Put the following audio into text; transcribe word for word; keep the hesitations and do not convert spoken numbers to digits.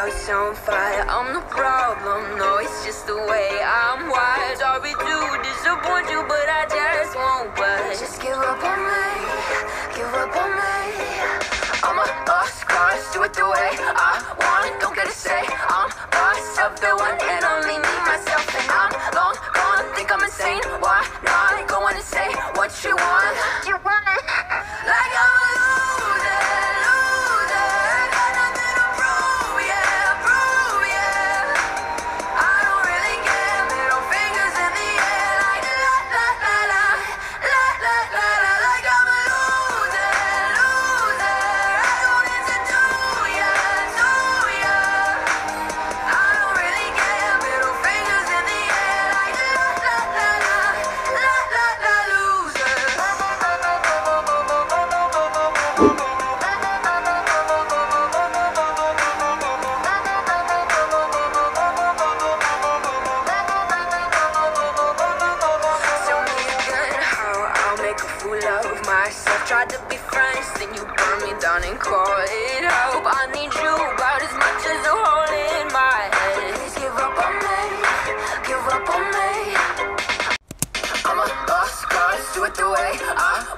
house on fire. I'm the problem, no, it's just the way I'm wired. Sorry to disappoint you, but I just won't budge. Just give up on me, give up on me. I'm a lost cause, do it the way I want. Don't get to say I'm boss of the one and only me, myself, and I'm long gone. Think I'm insane? Why not? Go on and say what you want. You want it like I'm a loser, loser. Got nothing to prove, yeah, prove, yeah. I don't really care. Middle fingers in the air like la la la la, la la la la. Like I'm a loser, loser. I don't answer to ya, to ya. I don't really care. Middle fingers in the air like la la la la, la la la, loser. Tell me again how I'll make a fool of myself. Tried to be friends, then you burned me down and call it help. I need you about as much as a hole in my head. Please give up on me, give up on me. I'm a lost cause, do it the way I